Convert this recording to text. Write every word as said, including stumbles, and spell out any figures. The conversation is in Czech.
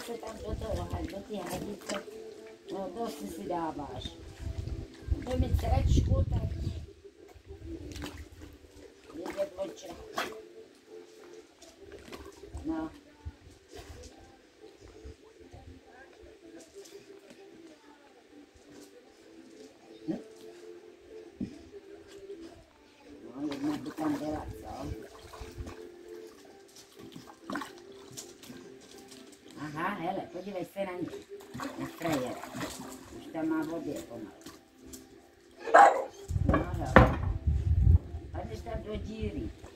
se tam do toho, do té hadice, no to si si dáváš. Bude mít sračku, tak jde v očech. No. No, jedna by tam byla, co? Aha, hele, podívej se na ní, na frajera. Už tam má vody pomalu. No, no. Padneš tam do díry.